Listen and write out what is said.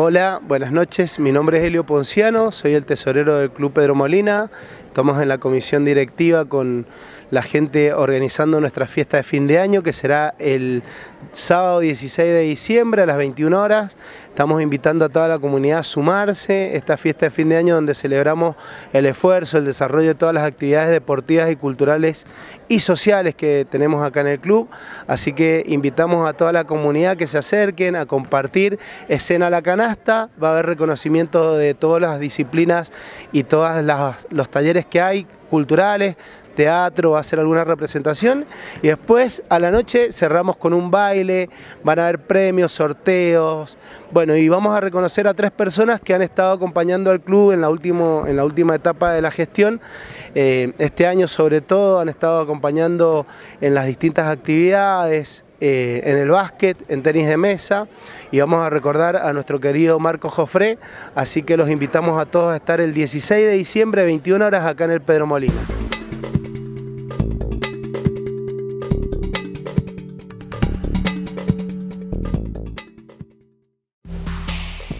Hola, buenas noches. Mi nombre es Helio Ponciano, soy el tesorero del Club Pedro Molina. Estamos en la comisión directiva con la gente organizando nuestra fiesta de fin de año, que será el sábado 16 de diciembre a las 21 horas. Estamos invitando a toda la comunidad a sumarse a esta fiesta de fin de año donde celebramos el esfuerzo, el desarrollo de todas las actividades deportivas y culturales y sociales que tenemos acá en el club. Así que invitamos a toda la comunidad que se acerquen a compartir Escena a la Canasta. Va a haber reconocimiento de todas las disciplinas y todos los talleres que hay culturales, teatro, va a ser alguna representación y después a la noche cerramos con un baile, van a haber premios, sorteos, bueno, y vamos a reconocer a 3 personas que han estado acompañando al club en la última etapa de la gestión. Este año sobre todo han estado acompañando en las distintas actividades, en el básquet, en tenis de mesa, y vamos a recordar a nuestro querido Marco Jofré, así que los invitamos a todos a estar el 16 de diciembre, 21 horas acá en el Pedro Molina.